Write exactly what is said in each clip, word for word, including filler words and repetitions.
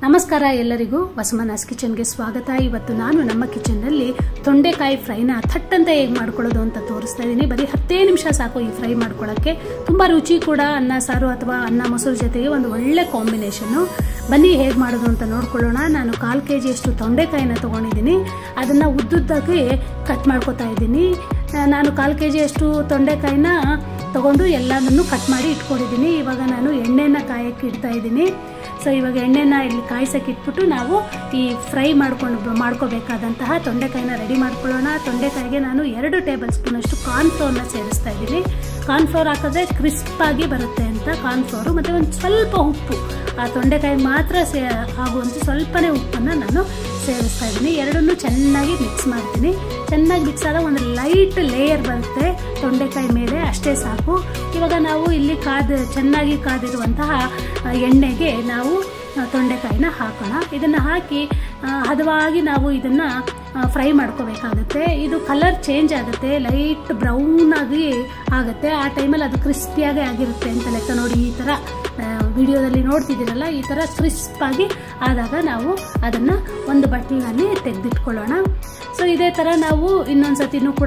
ನಮಸ್ಕಾರ ಎಲ್ಲರಿಗೂ ವಸುಮನಾಸ್ ಕಿಚನ್ಗೆ ಸ್ವಾಗತ. ಇವತ್ತು ನಾನು ನಮ್ಮ ಕಿಚನ್ನಲ್ಲಿ ತೊಂಡೆಕಾಯಿ ಫ್ರೈನ ಥಟ್ಟಂತ ಹೇಗೆ ಮಾಡ್ಕೊಳ್ಳೋದು ಅಂತ ತೋರಿಸ್ತಾ ಇದ್ದೀನಿ. ಬರೀ ಹತ್ತೇ ನಿಮಿಷ ಸಾಕು ಈ ಫ್ರೈ ಮಾಡ್ಕೊಳ್ಳೋಕ್ಕೆ. ತುಂಬ ರುಚಿ ಕೂಡ, ಅನ್ನ ಸಾರು ಅಥವಾ ಅನ್ನ ಮೊಸರು ಜೊತೆಗೆ ಒಂದು ಒಳ್ಳೆ ಕಾಂಬಿನೇಷನ್ನು. ಬನ್ನಿ ಹೇಗೆ ಮಾಡೋದು ಅಂತ ನೋಡ್ಕೊಳ್ಳೋಣ. ನಾನು ಕಾಲು ಕೆ ಜಿಯಷ್ಟು ತೊಂಡೆಕಾಯಿನ ತೊಗೊಂಡಿದ್ದೀನಿ. ಅದನ್ನು ಉದ್ದುದ್ದಾಗಿ ಕಟ್ ಮಾಡ್ಕೊತಾ ಇದ್ದೀನಿ. ನಾನು ಕಾಲು ಕೆ ಜಿಯಷ್ಟು ತೊಂಡೆಕಾಯಿನ ತೊಗೊಂಡು ಎಲ್ಲದನ್ನು ಕಟ್ ಮಾಡಿ ಇಟ್ಕೊಂಡಿದ್ದೀನಿ. ಇವಾಗ ನಾನು ಎಣ್ಣೆನ ಕಾಯಕ್ಕೆ ಇಡ್ತಾ ಇದ್ದೀನಿ. ಸೊ ಇವಾಗ ಎಣ್ಣೆನ ಇಲ್ಲಿ ಕಾಯಿಸಕ್ಕೆ ಇಟ್ಬಿಟ್ಟು ನಾವು ಈ ಫ್ರೈ ಮಾಡ್ಕೊಂಡು ಮಾಡ್ಕೋಬೇಕಾದಂತಹ ತೊಂಡೆಕಾಯಿನ ರೆಡಿ ಮಾಡ್ಕೊಳ್ಳೋಣ. ತೊಂಡೆಕಾಯಿಗೆ ನಾನು ಎರಡು ಟೇಬಲ್ ಸ್ಪೂನಷ್ಟು ಕಾರ್ನ್ಫ್ಲೋರ್ನ ಸೇರಿಸ್ತಾ ಇದ್ದೀನಿ. ಕಾರ್ನ್ಫ್ಲೋರ್ ಹಾಕಿದ್ರೆ ಕ್ರಿಸ್ಪಾಗಿ ಬರುತ್ತೆ ಅಂತ ಕಾರ್ನ್ಫ್ಲೋರು, ಮತ್ತು ಒಂದು ಸ್ವಲ್ಪ ಉಪ್ಪು, ಆ ತೊಂಡೆಕಾಯಿ ಮಾತ್ರ ಸೇ ಆಗುವಂಥ ಸ್ವಲ್ಪನೇ ಉಪ್ಪನ್ನು ನಾನು ಸೇರಿಸ್ತಾ ಇದ್ದೀನಿ. ಎರಡನ್ನೂ ಚೆನ್ನಾಗಿ ಮಿಕ್ಸ್ ಮಾಡ್ತೀನಿ. ಚೆನ್ನಾಗಿ ಮಿಕ್ಸ್ ಆದಾಗ ಒಂದು ಲೈಟ್ ಲೇಯರ್ ಬರುತ್ತೆ ತೊಂಡೆಕಾಯಿ ಮೇಲೆ, ಅಷ್ಟೇ ಸಾಕು. ಇವಾಗ ನಾವು ಇಲ್ಲಿ ಕಾದ ಚೆನ್ನಾಗಿ ಕಾದಿರುವಂತಹ ಎಣ್ಣೆಗೆ ನಾವು ತೊಂಡೆಕಾಯಿನ ಹಾಕೋಣ. ಇದನ್ನು ಹಾಕಿ ಹದವಾಗಿ ನಾವು ಇದನ್ನು ಫ್ರೈ ಮಾಡ್ಕೋಬೇಕಾಗುತ್ತೆ. ಇದು ಕಲರ್ ಚೇಂಜ್ ಆಗುತ್ತೆ, ಲೈಟ್ ಬ್ರೌನ್ ಆಗಿ ಆಗುತ್ತೆ. ಆ ಟೈಮಲ್ಲಿ ಅದು ಕ್ರಿಸ್ಪಿಯಾಗಿ ಆಗಿರುತ್ತೆ ಅಂತ ಲೆಕ್ಕ. ನೋಡಿ, ಈ ಥರ ವಿಡಿಯೋದಲ್ಲಿ ನೋಡ್ತಿದ್ದೀರಲ್ಲ, ಈ ಥರ ಕ್ರಿಸ್ಪಾಗಿ ಆದಾಗ ನಾವು ಅದನ್ನು ಒಂದು ಬಟ್ಲಿನಲ್ಲಿ ತೆಗೆದಿಟ್ಕೊಳ್ಳೋಣ. ಸೊ ಇದೇ ಥರ ನಾವು ಇನ್ನೊಂದು ಸತಿನೂ ಕೂಡ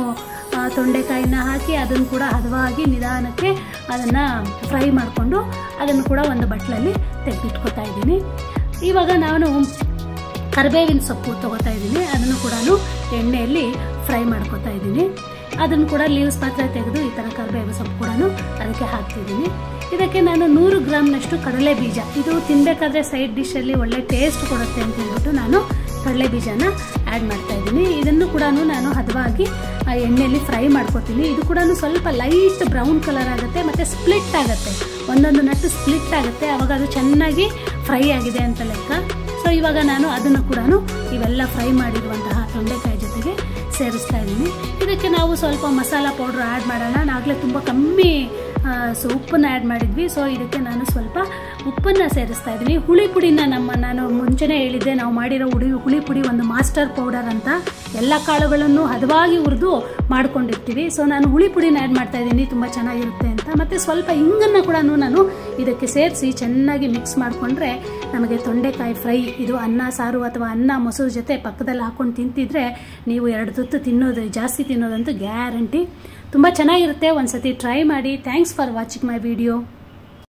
ತೊಂಡೆಕಾಯಿನ ಹಾಕಿ ಅದನ್ನು ಕೂಡ ಹದವಾಗಿ ನಿಧಾನಕ್ಕೆ ಅದನ್ನು ಫ್ರೈ ಮಾಡಿಕೊಂಡು ಅದನ್ನು ಕೂಡ ಒಂದು ಬಟ್ಲಲ್ಲಿ ತೆಗೆದಿಟ್ಕೊತಾ ಇದ್ದೀನಿ. ಇವಾಗ ನಾನು ಕರಿಬೇವಿನ ಸೊಪ್ಪು ತೊಗೋತಾ ಇದ್ದೀನಿ. ಅದನ್ನು ಕೂಡ ಎಣ್ಣೆಯಲ್ಲಿ ಫ್ರೈ ಮಾಡ್ಕೊತಾ ಇದ್ದೀನಿ. ಅದನ್ನು ಕೂಡ ಲೀವ್ಸ್ ಮಾತ್ರ ತೆಗೆದು ಈ ಥರ ಕರಿಬೇವಿನ ಸೊಪ್ಪು ಕೂಡ ಅದಕ್ಕೆ ಹಾಕ್ತಿದ್ದೀನಿ. ಇದಕ್ಕೆ ನಾನು ನೂರು ಗ್ರಾಮ್ನಷ್ಟು ಕಡಲೆ ಬೀಜ, ಇದು ತಿನ್ನಬೇಕಾದ್ರೆ ಸೈಡ್ ಡಿಶಲ್ಲಿ ಒಳ್ಳೆ ಟೇಸ್ಟ್ ಕೊಡುತ್ತೆ ಅಂತ ಹೇಳ್ಬಿಟ್ಟು ನಾನು ಕಡಲೆ ಬೀಜನ ಆ್ಯಡ್ ಮಾಡ್ತಾ ಇದ್ದೀನಿ. ಇದನ್ನು ಕೂಡ ನಾನು ಹದವಾಗಿ ಎಣ್ಣೆಯಲ್ಲಿ ಫ್ರೈ ಮಾಡ್ಕೊತೀನಿ. ಇದು ಕೂಡ ಸ್ವಲ್ಪ ಲೈಟ್ ಬ್ರೌನ್ ಕಲರ್ ಆಗುತ್ತೆ ಮತ್ತು ಸ್ಪ್ಲಿಟ್ ಆಗುತ್ತೆ, ಒಂದೊಂದು ನಟ್ಟು ಸ್ಪ್ಲಿಟ್ ಆಗುತ್ತೆ. ಆವಾಗ ಅದು ಚೆನ್ನಾಗಿ ಫ್ರೈ ಆಗಿದೆ ಅಂತ ಲೆಕ್ಕ. ಸೊ ಇವಾಗ ನಾನು ಅದನ್ನು ಕೂಡ ಇವೆಲ್ಲ ಫ್ರೈ ಮಾಡಿರುವಂತಹ ತೊಂಡೆಕಾಯಿ ಜೊತೆಗೆ ಸೇರಿಸ್ತಾ ಇದ್ದೀನಿ. ಇದಕ್ಕೆ ನಾವು ಸ್ವಲ್ಪ ಮಸಾಲ ಪೌಡ್ರ್ ಆ್ಯಡ್ ಮಾಡೋಣ. ನಾಗಲೇ ತುಂಬ ಕಮ್ಮಿ ಸೊ ಉಪ್ಪನ್ನು ಆ್ಯಡ್ ಮಾಡಿದ್ವಿ. ಸೊ ಇದಕ್ಕೆ ನಾನು ಸ್ವಲ್ಪ ಉಪ್ಪನ್ನು ಸೇರಿಸ್ತಾ ಇದ್ದೀನಿ. ಹುಳಿ ಪುಡಿನ ನಮ್ಮ ನಾನು ಮುಂಚೆನೇ ಹೇಳಿದ್ದೆ, ನಾವು ಮಾಡಿರೋ ಹುಳಿ ಹುಳಿ ಪುಡಿ ಒಂದು ಮಾಸ್ಟರ್ ಪೌಡರ್ ಅಂತ. ಎಲ್ಲ ಕಾಳುಗಳನ್ನು ಹದವಾಗಿ ಹುರಿದು ಮಾಡ್ಕೊಂಡಿರ್ತೀವಿ. ಸೊ ನಾನು ಹುಳಿ ಪುಡಿನ ಆ್ಯಡ್ ಮಾಡ್ತಾ ಇದ್ದೀನಿ, ತುಂಬ ಚೆನ್ನಾಗಿರುತ್ತೆ ಅಂತ. ಮತ್ತು ಸ್ವಲ್ಪ ಹಿಂಗನ್ನು ಕೂಡ ನಾನು ಇದಕ್ಕೆ ಸೇರಿಸಿ ಚೆನ್ನಾಗಿ ಮಿಕ್ಸ್ ಮಾಡಿಕೊಂಡ್ರೆ ನಮಗೆ ತೊಂಡೆಕಾಯಿ ಫ್ರೈ ಇದು ಅನ್ನ ಸಾರು ಅಥವಾ ಅನ್ನ ಮೊಸರು ಜೊತೆ ಪಕ್ಕದಲ್ಲಿ ಹಾಕ್ಕೊಂಡು ತಿಂತಿದ್ರೆ ನೀವು ಎರಡು ತುತ್ತು ತಿನ್ನೋದು ಜಾಸ್ತಿ ತಿನ್ನೋದಂತೂ ಗ್ಯಾರಂಟಿ. ತುಂಬ ಚೆನ್ನಾಗಿರುತ್ತೆ. ಒಂದು ಸತಿ ಟ್ರೈ ಮಾಡಿ. Thanks for watching my video.